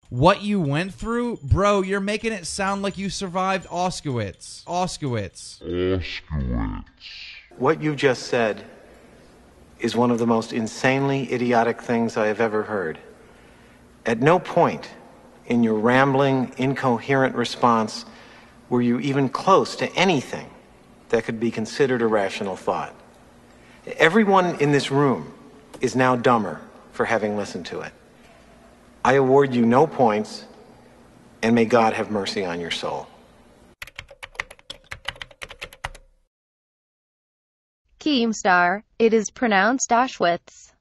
What you went through? Bro, you're making it sound like you survived Auschwitz. What you just said is one of the most insanely idiotic things I have ever heard. At no point in your rambling, incoherent response were you even close to anything that could be considered a rational thought. Everyone in this room is now dumber for having listened to it. I award you no points, and may God have mercy on your soul. Keemstar, it is pronounced Auschwitz.